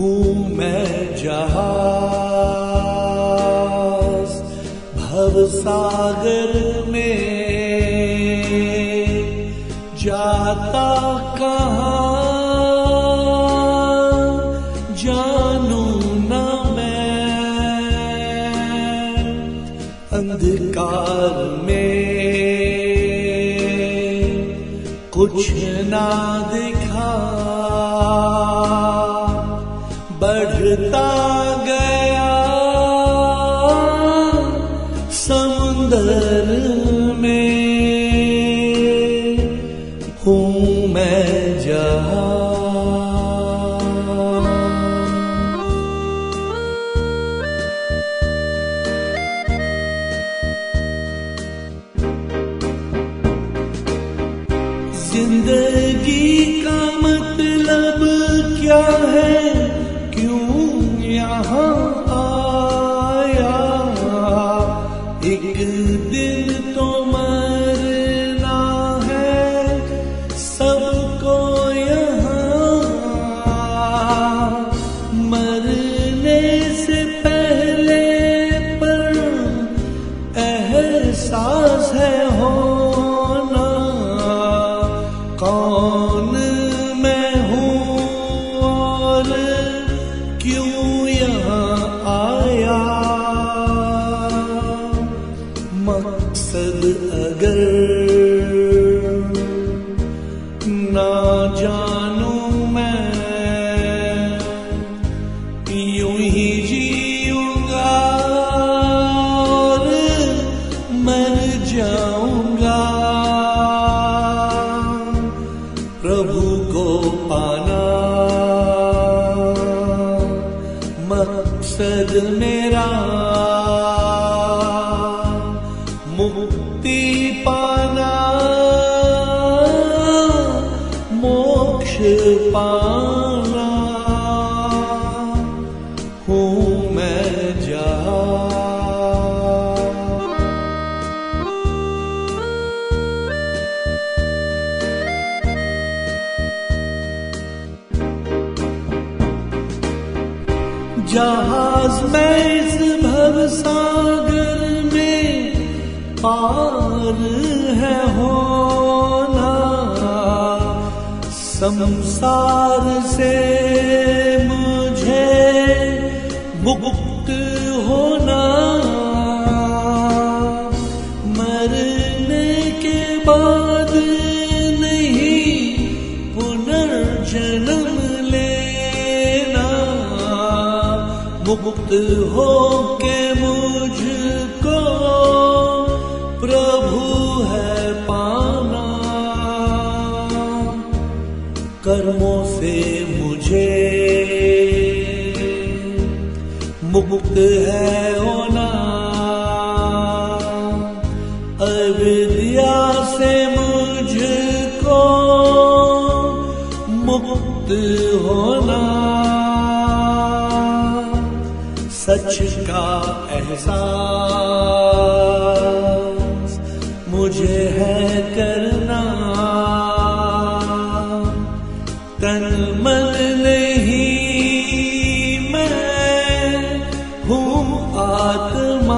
हूँ मैं जहाज भवसागर में, जाता कहाँ जानू न मैं। अंधकार में कुछ ना दिखा, बढ़ता गया समुंदर में, हूँ मैं जहां। जिंदगी का मतलब क्या है, क्यों यहाँ आया, एक दिन तो मरना है सबको यहाँ। मरने से पहले पर एहसास है होना, कौन मैं हूँ और क्यों यहाँ आया। मकसद अगर ना जानूं मैं, यूं ही जीऊंगा और मर जाऊंगा। प्रभु को पाना मकसद मेरा, मुक्ति पाना मोक्ष पाना, हूँ मैं जहां। जहाज में इस भवसागर में पार है होना, संसार से मुझे मुक्त होना। मरने के बाद नहीं पुनर्जन्म लेना, मुक्त हो के मुझको प्रभु है पाना। कर्मों से मुझे मुक्त है होना, अविद्या से मुझको मुक्त होना। सच का एहसास मुझे है करना, तन मन नहीं मैं हूँ आत्मा,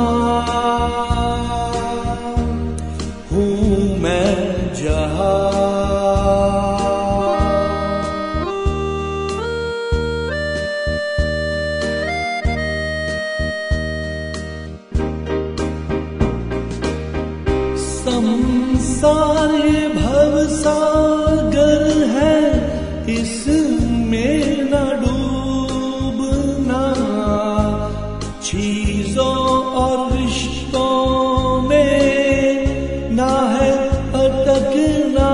हूँ मैं जहां। संसार भवसागर है, इसमें न डूबना, चीजों और रिश्तों में ना है अटकना।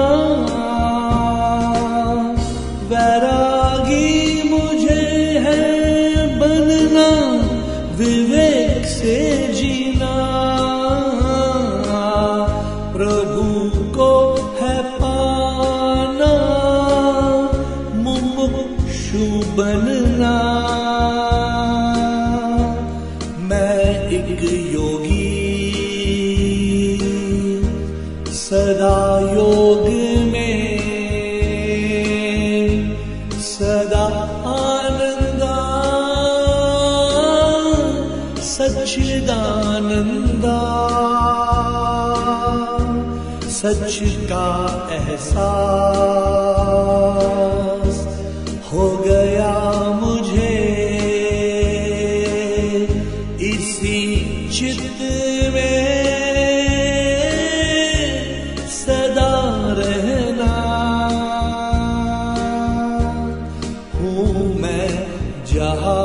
वैरागी मुझे है बनना, विवेक से जीना। प्रभु को है पाना, मुमुक्षु बनना। मैं एक योगी सदा योग में, सदा आनंदा सच्चिदानंदा, सच का एहसास हो गया मुझे, इसी चित्त में सदा रहना। हूँ मैं जहाँ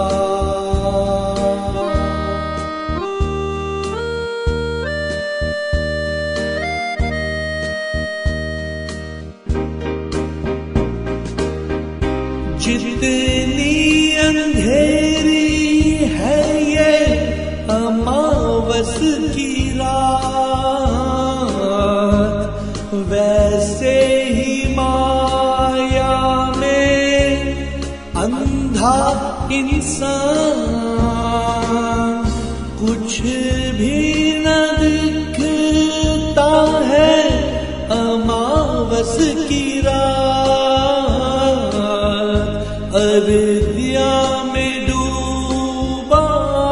जितनी अंधेरी है ये अमावस की रात, वैसे ही माया में अंधा इंसान, कुछ भी न दिखता है अमावस की रात। अविद्या में डूबा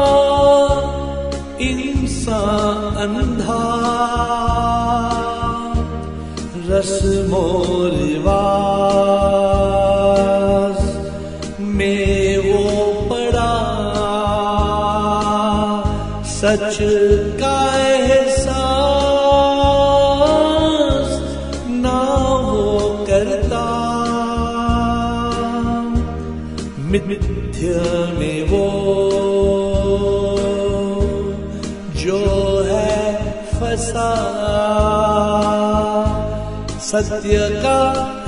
इंसान अंधा, रस्मो रिवाज में वो पड़ा, सच का एहसास ना वो करता। मिथ्या में वो जो है फंसा, सत्य का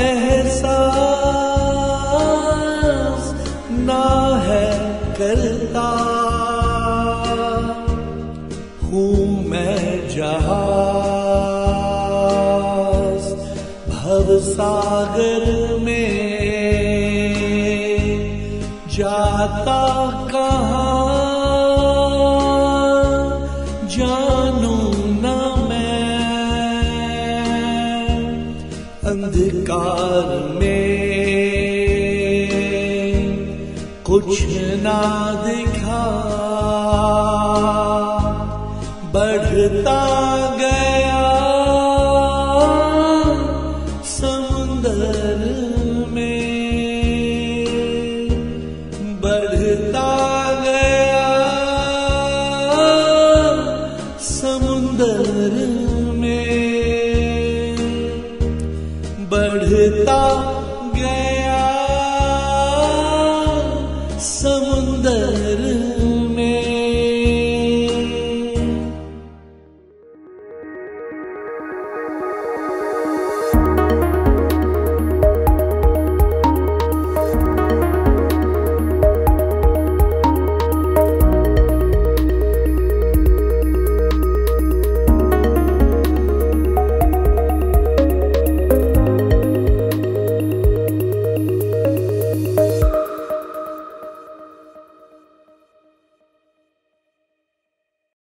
एहसास ना है करता। हूँ मैं जहाज भवसागर में, जाता कहाँ जानू न मैं, अंधकार में कुछ ना दिखा, बढ़ता गया समुंदर में, बढ़ता गया समुंदर